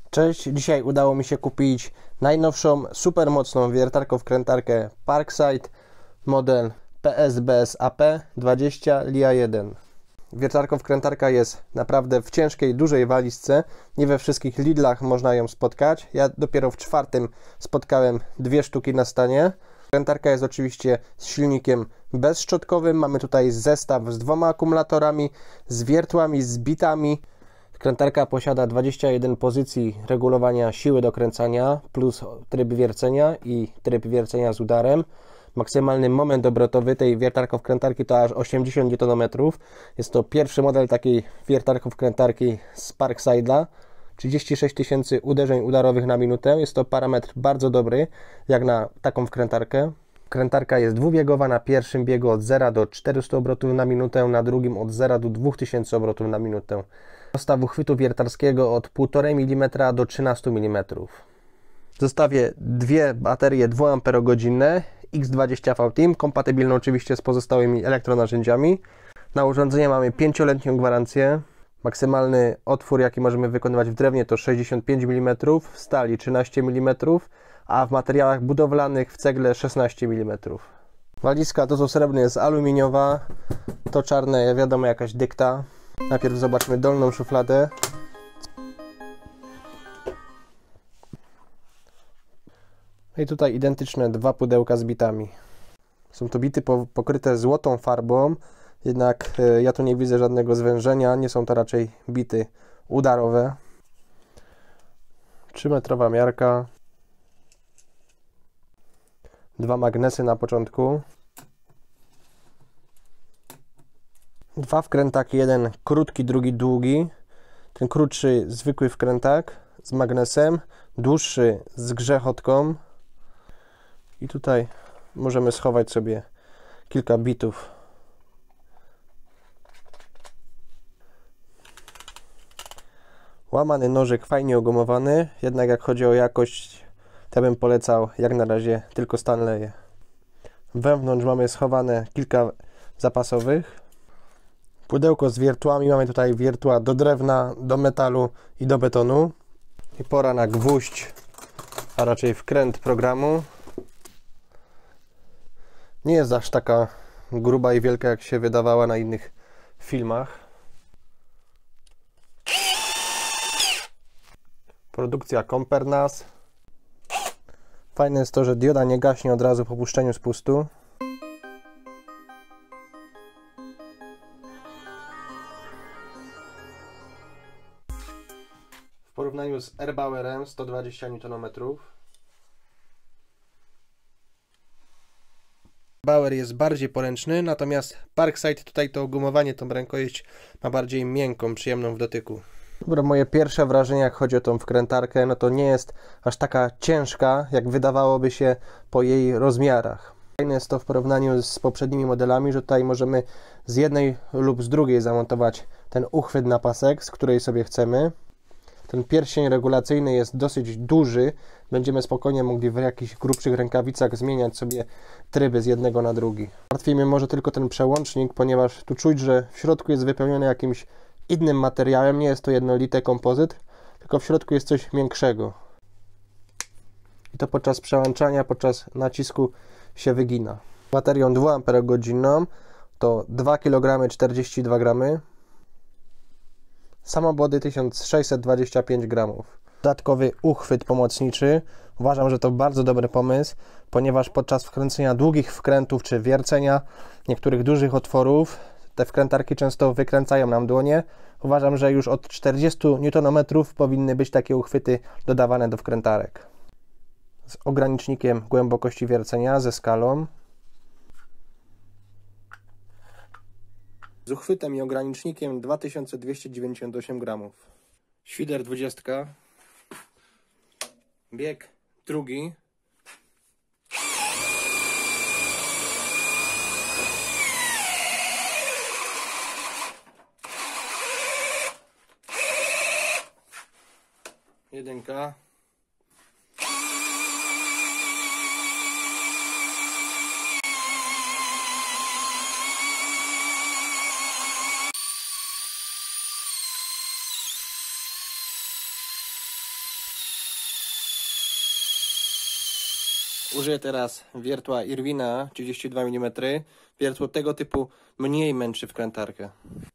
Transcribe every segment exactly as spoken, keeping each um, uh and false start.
Cześć, dzisiaj udało mi się kupić najnowszą, super mocną wiertarko-wkrętarkę Parkside, model P S B S A P dwadzieścia L I A jeden. Wiertarko-wkrętarka jest naprawdę w ciężkiej, dużej walizce. Nie we wszystkich Lidlach można ją spotkać. Ja dopiero w czwartym spotkałem dwie sztuki na stanie. Wkrętarka jest oczywiście z silnikiem bezszczotkowym. Mamy tutaj zestaw z dwoma akumulatorami, z wiertłami, z bitami. Wkrętarka posiada dwadzieścia jeden pozycji regulowania siły dokręcania plus tryb wiercenia i tryb wiercenia z udarem. Maksymalny moment obrotowy tej wiertarko-wkrętarki to aż osiemdziesiąt niutonometrów. Jest to pierwszy model takiej wiertarko-wkrętarki z Parkside'a. trzydzieści sześć tysięcy uderzeń udarowych na minutę. Jest to parametr bardzo dobry jak na taką wkrętarkę. Wkrętarka jest dwubiegowa, na pierwszym biegu od zera do czterystu obrotów na minutę, na drugim od zera do dwóch tysięcy obrotów na minutę. Zestaw uchwytu wiertarskiego od półtora milimetra do trzynastu milimetrów. W zestawie dwie baterie dwuamperogodzinne X dwadzieścia V Team, kompatybilne oczywiście z pozostałymi elektronarzędziami. Na urządzenie mamy pięcioletnią gwarancję. Maksymalny otwór, jaki możemy wykonywać w drewnie, to sześćdziesiąt pięć milimetrów, w stali trzynaście milimetrów, a w materiałach budowlanych w cegle szesnaście milimetrów. Walizka to co srebrny jest aluminiowa, to czarne wiadomo jakaś dykta. Najpierw zobaczmy dolną szufladę. I tutaj identyczne dwa pudełka z bitami. Są to bity pokryte złotą farbą, jednak ja tu nie widzę żadnego zwężenia, nie są to raczej bity udarowe. trzymetrowa miarka. Dwa magnesy na początku. Dwa wkrętaki, jeden krótki, drugi długi. Ten krótszy zwykły wkrętak z magnesem, dłuższy z grzechotką. I tutaj możemy schować sobie kilka bitów. Łamany nożyk fajnie ogumowany, jednak jak chodzi o jakość, to bym polecał jak na razie tylko Stanley'e. Wewnątrz mamy schowane kilka zapasowych. Pudełko z wiertłami, mamy tutaj wiertła do drewna, do metalu i do betonu. I pora na gwóźdź, a raczej wkręt programu. Nie jest aż taka gruba i wielka, jak się wydawała na innych filmach. Produkcja Compernas. Fajne jest to, że dioda nie gaśnie od razu po puszczeniu spustu. W porównaniu z Erbauerem sto dwadzieścia niutonometrów. Bauer jest bardziej poręczny, natomiast Parkside tutaj to gumowanie, tą rękojeść ma bardziej miękką, przyjemną w dotyku. Dobra, moje pierwsze wrażenie jak chodzi o tą wkrętarkę, no to nie jest aż taka ciężka, jak wydawałoby się po jej rozmiarach. Fajne jest to w porównaniu z poprzednimi modelami, że tutaj możemy z jednej lub z drugiej zamontować ten uchwyt na pasek, z której sobie chcemy. Ten pierścień regulacyjny jest dosyć duży. Będziemy spokojnie mogli w jakichś grubszych rękawicach zmieniać sobie tryby z jednego na drugi. Martwi mnie może tylko ten przełącznik, ponieważ tu czuć, że w środku jest wypełniony jakimś innym materiałem. Nie jest to jednolity kompozyt, tylko w środku jest coś miększego. I to podczas przełączania, podczas nacisku się wygina. Baterią dwuamperogodzinną to dwa kilogramy czterdzieści dwa gramy. Samobody tysiąc sześćset dwadzieścia pięć gramów. Dodatkowy uchwyt pomocniczy. Uważam, że to bardzo dobry pomysł, ponieważ podczas wkręcenia długich wkrętów czy wiercenia niektórych dużych otworów te wkrętarki często wykręcają nam dłonie. Uważam, że już od czterdziestu niutonometrów powinny być takie uchwyty dodawane do wkrętarek. Z ogranicznikiem głębokości wiercenia, ze skalą. Z uchwytem i ogranicznikiem dwa tysiące dwieście dziewięćdziesiąt osiem gramów. Świder dwadzieścia. Bieg drugi. Jedynka. Użyję teraz wiertła Irwina trzydzieści dwa milimetry. Wiertło tego typu mniej męczy wkrętarkę.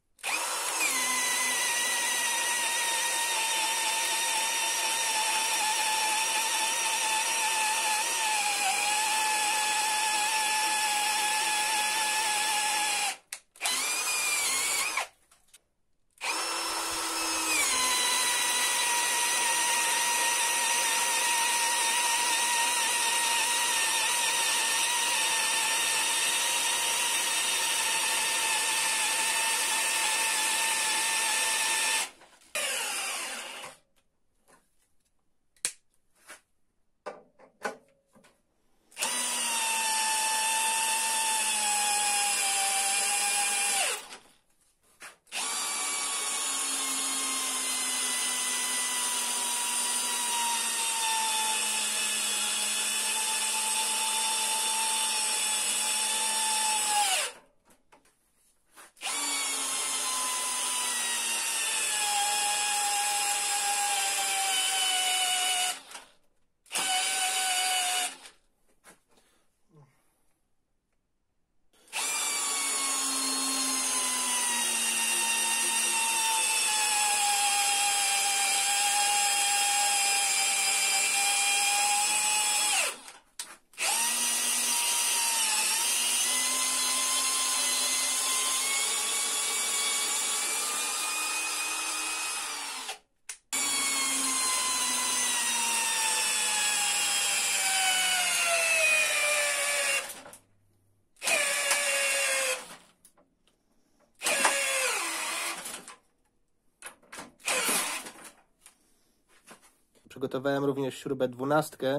Przygotowałem również śrubę dwunastkę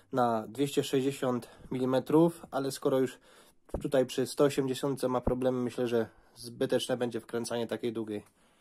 na dwieście sześćdziesiąt milimetrów, ale skoro już tutaj przy sto osiemdziesiąt ma problemy, myślę, że zbyteczne będzie wkręcanie takiej długiej.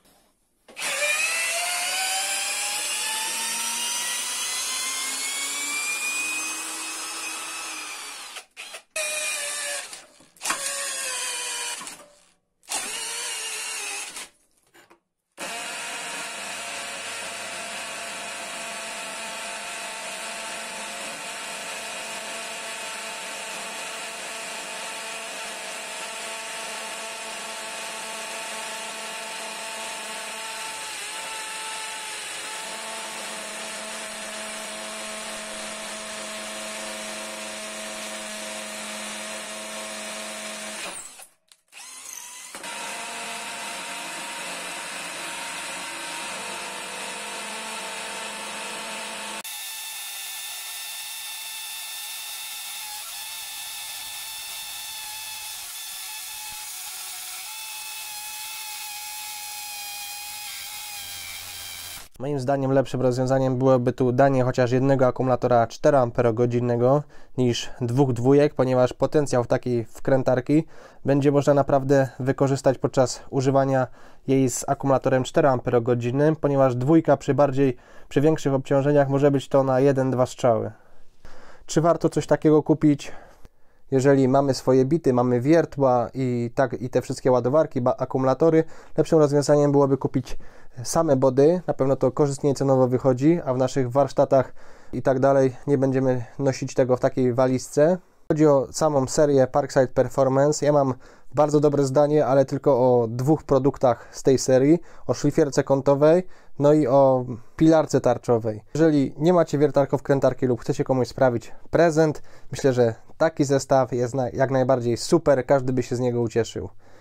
Moim zdaniem lepszym rozwiązaniem byłoby tu danie chociaż jednego akumulatora cztery amperogodziny niż dwóch dwójek, ponieważ potencjał takiej wkrętarki będzie można naprawdę wykorzystać podczas używania jej z akumulatorem cztery amperogodziny, ponieważ dwójka przy bardziej, przy większych obciążeniach może być to na jeden dwa strzały. Czy warto coś takiego kupić? Jeżeli mamy swoje bity, mamy wiertła i, tak, i te wszystkie ładowarki, akumulatory, lepszym rozwiązaniem byłoby kupić same body. Na pewno to korzystniej cenowo wychodzi, a w naszych warsztatach i tak dalej nie będziemy nosić tego w takiej walizce. Chodzi o samą serię Parkside Performance. Ja mam bardzo dobre zdanie, ale tylko o dwóch produktach z tej serii. O szlifierce kątowej, no i o pilarce tarczowej. Jeżeli nie macie wiertarko-wkrętarki lub chcecie komuś sprawić prezent, myślę, że taki zestaw jest jak najbardziej super. Każdy by się z niego ucieszył.